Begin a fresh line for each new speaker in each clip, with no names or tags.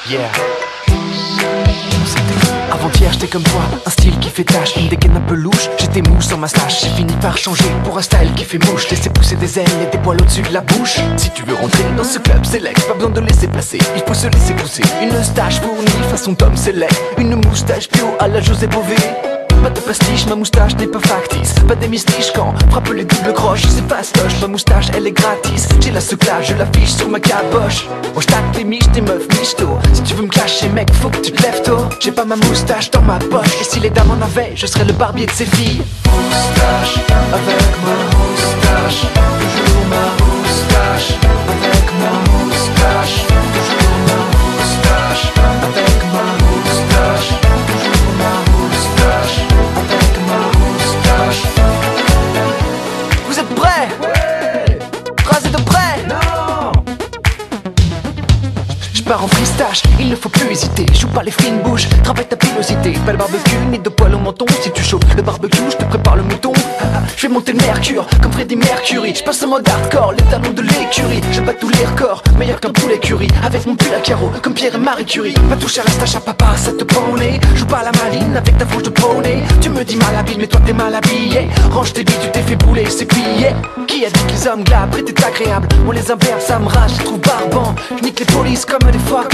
Yeah. Avant-hier j'étais comme toi, un style qui fait tache, une dégaine un peu louche, j'étais mou sans ma stache. J'ai fini par changer pour un style qui fait mouche, laisser pousser des ailes et des poils au-dessus de la bouche. Si tu veux rentrer dans ce club select, pas besoin de laisser passer, il faut se laisser pousser. Une stache fournie façon Tom Selleck, une moustache bio à la José Bové. Pas de pastiche, ma moustache n'est pas factice. Pas d'hémistiche quand frappe les doubles croches. C'est fastoche, ma moustache elle est gratis. J'ai la seclage, je l'affiche sur ma caboche. Oh j'tape les miches, tes meufs michto. Si tu veux me clasher mec, faut que tu te lèves tôt. J'ai pas ma moustache dans ma poche. Et si les dames en avaient, je serais le barbier de ces filles. Moustache, avec ma moustache. Toujours ma moustache, avec ma moustache. Toujours ma moustache, avec ma moustache. Toujours ma moustache. Vous êtes prêts? Ouais. Rasez de près? Non. J'pars en fristache, il ne faut plus hésiter. Joue pas les fines bouches, travaille ta pilosité. Pas de barbecue, ni de poil au menton. Si tu chauffes le barbecue, je te prépare le mouton. Je vais monter le mercure, comme Freddie Mercury. J'passe en mode hardcore, les talons de l'écurie. Je bats tous les records, meilleur qu'un poulet curry. Avec mon pull à carreaux, comme Pierre et Marie Curie. Va toucher à la stache à papa, ça te prend au nez. Joue pas à la maline avec ta frange de poney. Tu me dis mal habile, mais toi t'es mal habillé. Range tes billes, tu t'es fait bouler, c'est plié. Qui a dit que les hommes glabres étaient agréables? Moi les inverbes, ça me rage, je trouve barbant. Je nique les polices comme des fuck.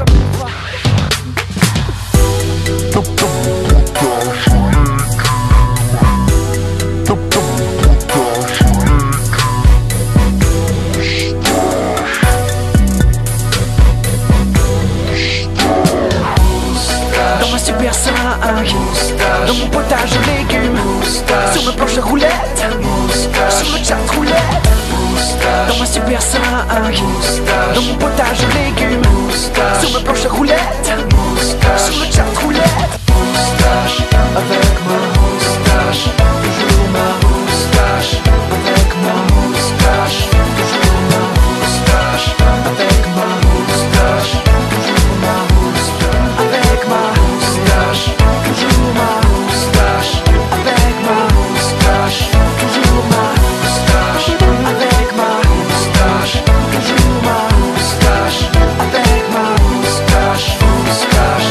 Dans ma super 5, dans mon potage de légumes, sur ma planche de roulette, sur le chat roulette. Dans ma super 5, dans mon potage de légumes, sur ma planche de roulette, sur le chat roulette. Moustache, avec ma moustache, toujours ma moustache, avec ma moustache, toujours ma moustache, avec ma moustache, toujours ma moustache, avec ma moustache, toujours ma moustache, avec ma moustache, toujours ma moustache, avec ma moustache, toujours ma moustache, avec ma moustache, moustache.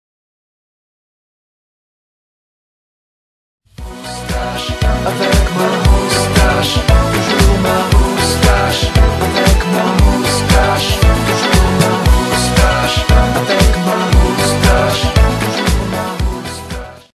Avec moi.